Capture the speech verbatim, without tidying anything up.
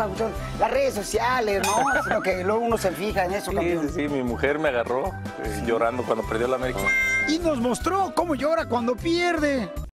Papuchón, las redes sociales, ¿no? Sino que luego uno se fija en eso, Sí, campeón. sí, sí, mi mujer me agarró eh, llorando cuando perdió la América. Y nos mostró cómo llora cuando pierde.